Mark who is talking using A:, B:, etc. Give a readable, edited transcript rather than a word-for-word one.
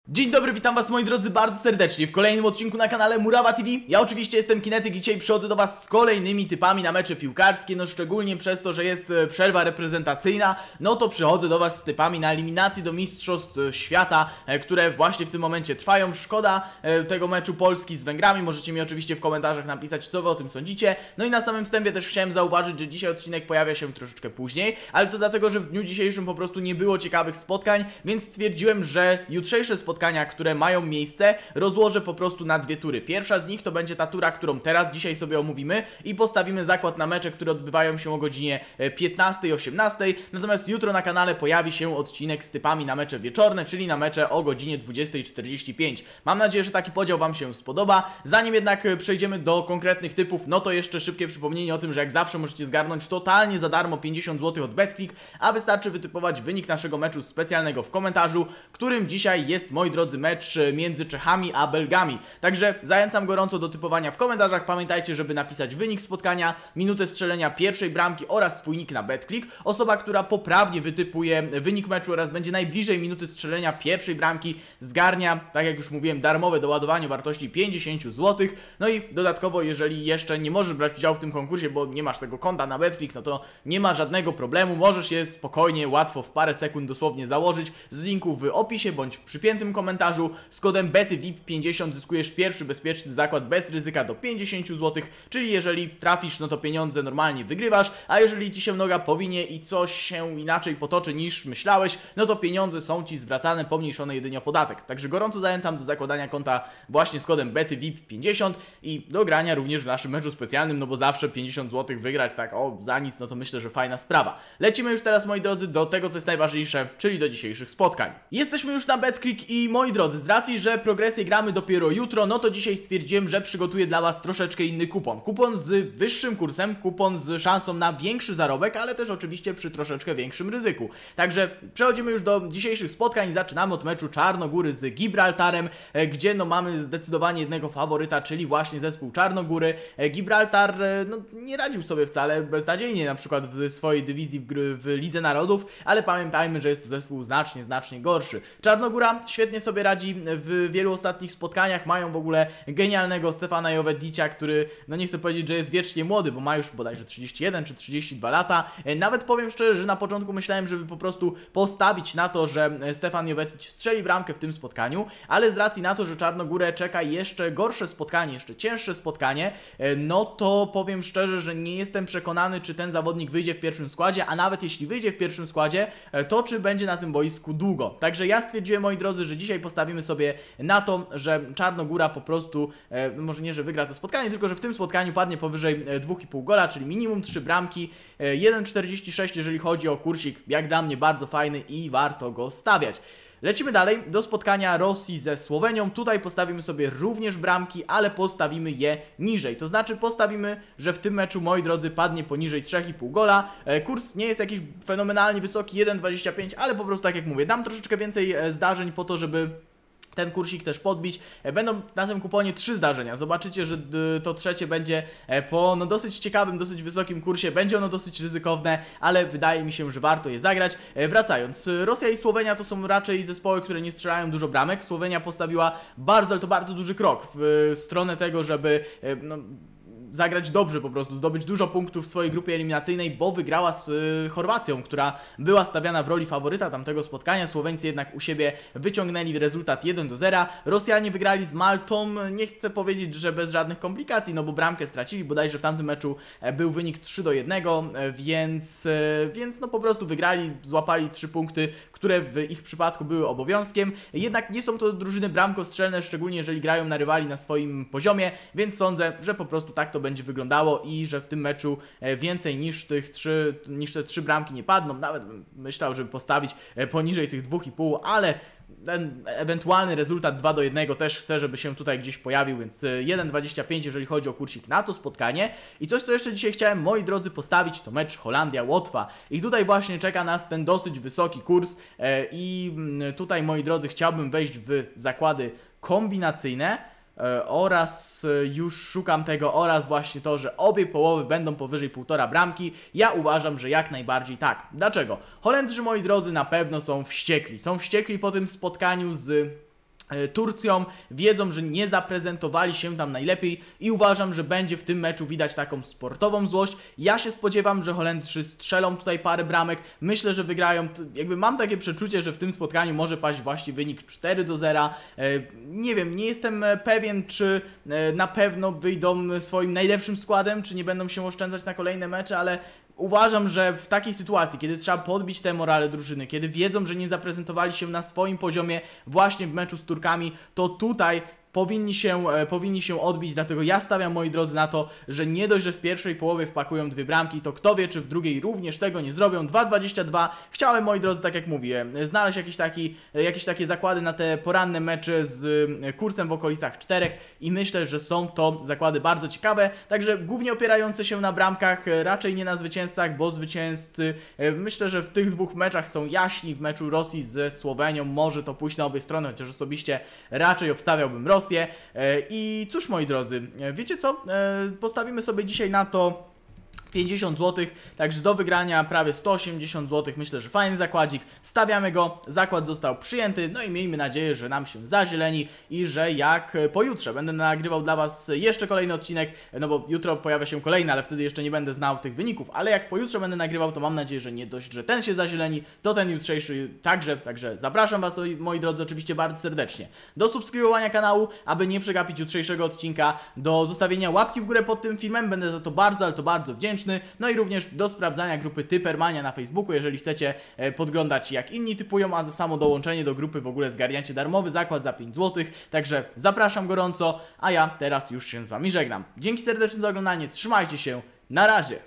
A: Dzień dobry, witam was moi drodzy bardzo serdecznie w kolejnym odcinku na kanale Murawa TV. Ja oczywiście jestem Kinetyk i dzisiaj przychodzę do was z kolejnymi typami na mecze piłkarskie. No szczególnie przez to, że jest przerwa reprezentacyjna, no to przychodzę do was z typami na eliminacji do Mistrzostw Świata, które właśnie w tym momencie trwają. Szkoda tego meczu Polski z Węgrami, możecie mi oczywiście w komentarzach napisać, co wy o tym sądzicie. No i na samym wstępie też chciałem zauważyć, że dzisiaj odcinek pojawia się troszeczkę później, ale to dlatego, że w dniu dzisiejszym po prostu nie było ciekawych spotkań, więc stwierdziłem, że jutrzejsze spotkania, które mają miejsce, rozłożę po prostu na dwie tury. Pierwsza z nich to będzie ta tura, którą teraz dzisiaj sobie omówimy i postawimy zakład na mecze, które odbywają się o godzinie 15 i 18. Natomiast jutro na kanale pojawi się odcinek z typami na mecze wieczorne, czyli na mecze o godzinie 20:45. Mam nadzieję, że taki podział wam się spodoba. Zanim jednak przejdziemy do konkretnych typów, no to jeszcze szybkie przypomnienie o tym, że jak zawsze możecie zgarnąć totalnie za darmo 50 zł od BetClick, a wystarczy wytypować wynik naszego meczu specjalnego w komentarzu, którym dzisiaj jest, moi drodzy, mecz między Czechami a Belgami. Także zachęcam gorąco do typowania w komentarzach. Pamiętajcie, żeby napisać wynik spotkania, minutę strzelenia pierwszej bramki oraz swój nick na BetClick. Osoba, która poprawnie wytypuje wynik meczu oraz będzie najbliżej minuty strzelenia pierwszej bramki, zgarnia, tak jak już mówiłem, darmowe doładowanie o wartości 50 zł. No i dodatkowo, jeżeli jeszcze nie możesz brać udziału w tym konkursie, bo nie masz tego konta na BetClick, no to nie ma żadnego problemu. Możesz je spokojnie, łatwo, w parę sekund dosłownie założyć z linku w opisie bądź w przypiętym komentarzu. Z kodem BETYVIP50 zyskujesz pierwszy bezpieczny zakład bez ryzyka do 50 zł, czyli jeżeli trafisz, no to pieniądze normalnie wygrywasz, a jeżeli ci się noga powinie i coś się inaczej potoczy niż myślałeś, no to pieniądze są ci zwracane, pomniejszone jedynie o podatek. Także gorąco zachęcam do zakładania konta właśnie z kodem BETYVIP50 i do grania również w naszym meczu specjalnym, no bo zawsze 50 zł wygrać tak za nic, no to myślę, że fajna sprawa. Lecimy już teraz, moi drodzy, do tego, co jest najważniejsze, czyli do dzisiejszych spotkań. Jesteśmy już na BetClick i moi drodzy, z racji, że progresję gramy dopiero jutro, no to dzisiaj stwierdziłem, że przygotuję dla was troszeczkę inny kupon. Kupon z wyższym kursem, kupon z szansą na większy zarobek, ale też oczywiście przy troszeczkę większym ryzyku. Także przechodzimy już do dzisiejszych spotkań i zaczynamy od meczu Czarnogóry z Gibraltarem, gdzie no mamy zdecydowanie jednego faworyta, czyli właśnie zespół Czarnogóry. Gibraltar no, nie radził sobie wcale beznadziejnie, na przykład w swojej dywizji w Lidze Narodów, ale pamiętajmy, że jest to zespół znacznie gorszy. Czarnogóra świetnie sobie radzi w wielu ostatnich spotkaniach, mają w ogóle genialnego Stefana Jovedicia, który, no nie chcę powiedzieć, że jest wiecznie młody, bo ma już bodajże 31 czy 32 lata. Nawet powiem szczerze, że na początku myślałem, żeby po prostu postawić na to, że Stefan Jovetic strzeli bramkę w tym spotkaniu, ale z racji na to, że Czarnogórę czeka jeszcze gorsze spotkanie, jeszcze cięższe spotkanie, no to powiem szczerze, że nie jestem przekonany, czy ten zawodnik wyjdzie w pierwszym składzie, a nawet jeśli wyjdzie w pierwszym składzie, to czy będzie na tym boisku długo. Także ja stwierdziłem, moi drodzy, że dzisiaj postawimy sobie na to, że Czarnogóra po prostu, może nie, że wygra to spotkanie, tylko że w tym spotkaniu padnie powyżej 2,5 gola, czyli minimum 3 bramki, 1,46 jeżeli chodzi o kursik, jak dla mnie bardzo fajny i warto go stawiać. Lecimy dalej do spotkania Rosji ze Słowenią. Tutaj postawimy sobie również bramki, ale postawimy je niżej. To znaczy postawimy, że w tym meczu, moi drodzy, padnie poniżej 3,5 gola. Kurs nie jest jakiś fenomenalnie wysoki, 1,25, ale po prostu tak jak mówię, dam troszeczkę więcej zdarzeń po to, żeby ten kursik też podbić. Będą na tym kuponie 3 zdarzenia. Zobaczycie, że to trzecie będzie po no, dosyć ciekawym, dosyć wysokim kursie. Będzie ono dosyć ryzykowne, ale wydaje mi się, że warto je zagrać. Wracając, Rosja i Słowenia to są raczej zespoły, które nie strzelają dużo bramek. Słowenia postawiła bardzo, ale to bardzo duży krok w stronę tego, żeby no, zagrać dobrze po prostu, zdobyć dużo punktów w swojej grupie eliminacyjnej, bo wygrała z Chorwacją, która była stawiana w roli faworyta tamtego spotkania. Słoweńcy jednak u siebie wyciągnęli rezultat 1-0. Rosjanie wygrali z Maltą, nie chcę powiedzieć, że bez żadnych komplikacji, no bo bramkę stracili, bodajże w tamtym meczu był wynik 3-1, więc no po prostu wygrali, złapali 3 punkty, które w ich przypadku były obowiązkiem. Jednak nie są to drużyny bramkostrzelne, szczególnie jeżeli grają na rywali na swoim poziomie, więc sądzę, że po prostu tak to będzie wyglądało i że w tym meczu więcej niż te 3 bramki nie padną. Nawet bym myślał, żeby postawić poniżej tych 2,5, ale ten ewentualny rezultat 2-1 też chcę, żeby się tutaj gdzieś pojawił, więc 1,25 jeżeli chodzi o kursik na to spotkanie. I coś, co jeszcze dzisiaj chciałem, moi drodzy, postawić, to mecz Holandia-Łotwa. I tutaj właśnie czeka nas ten dosyć wysoki kurs i tutaj, moi drodzy, chciałbym wejść w zakłady kombinacyjne. oraz już szukam tego, oraz właśnie to, że obie połowy będą powyżej 1,5 bramki. Ja uważam, że jak najbardziej tak. Dlaczego? Holendrzy, moi drodzy, na pewno są wściekli. Są wściekli po tym spotkaniu z Turcją, wiedzą, że nie zaprezentowali się tam najlepiej i uważam, że będzie w tym meczu widać taką sportową złość. Ja się spodziewam, że Holendrzy strzelą tutaj parę bramek, myślę, że wygrają, jakby mam takie przeczucie, że w tym spotkaniu może paść właśnie wynik 4-0. Nie wiem, nie jestem pewien, czy na pewno wyjdą swoim najlepszym składem, czy nie będą się oszczędzać na kolejne mecze, ale uważam, że w takiej sytuacji, kiedy trzeba podbić te morale drużyny, kiedy wiedzą, że nie zaprezentowali się na swoim poziomie właśnie w meczu z Turkami, to tutaj powinni się odbić, dlatego ja stawiam, moi drodzy, na to, że nie dość, że w pierwszej połowie wpakują 2 bramki, to kto wie, czy w drugiej również tego nie zrobią. 2,22. Chciałem, moi drodzy, tak jak mówię, znaleźć jakieś takie zakłady na te poranne mecze z kursem w okolicach 4 i myślę, że są to zakłady bardzo ciekawe, także głównie opierające się na bramkach, raczej nie na zwycięzcach, bo zwycięzcy myślę, że w tych 2 meczach są jaśni. W meczu Rosji ze Słowenią może to pójść na obie strony, chociaż osobiście raczej obstawiałbym Rosję. I cóż, moi drodzy, wiecie co? Postawimy sobie dzisiaj na to 50 zł, także do wygrania prawie 180 zł, myślę, że fajny zakładzik, stawiamy go, zakład został przyjęty, no i miejmy nadzieję, że nam się zazieleni i że jak pojutrze będę nagrywał dla Was jeszcze kolejny odcinek, no bo jutro pojawia się kolejny, ale wtedy jeszcze nie będę znał tych wyników, ale jak pojutrze będę nagrywał, to mam nadzieję, że nie dość, że ten się zazieleni, to ten jutrzejszy także zapraszam Was, moi drodzy, oczywiście bardzo serdecznie do subskrybowania kanału, aby nie przegapić jutrzejszego odcinka, do zostawienia łapki w górę pod tym filmem, będę za to bardzo, ale to bardzo wdzięczny. No i również do sprawdzania grupy Typermania na Facebooku, jeżeli chcecie podglądać, jak inni typują, a za samo dołączenie do grupy w ogóle zgarniacie darmowy zakład za 5 zł. Także zapraszam gorąco, a ja teraz już się z Wami żegnam. Dzięki serdecznie za oglądanie, trzymajcie się, na razie!